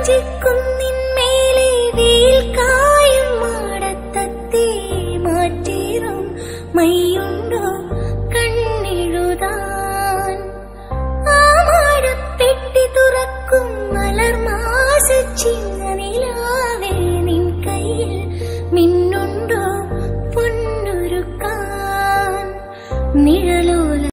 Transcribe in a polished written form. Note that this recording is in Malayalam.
കുന്നിന്മേലെ വീൽക്കായും മാടത്തത്തെ മാറ്റേറും മയ്യുണ്ടോ കണ്ണെഴുതാൻ? ആ മാടപ്പെട്ടി തുറക്കും മലർമാസ ചിന്ന നിലാവേ നിൻ കയ്യിൽ മിന്നുണ്ടോ പൊന്നൊരുക്കാൻ? നിഴലോ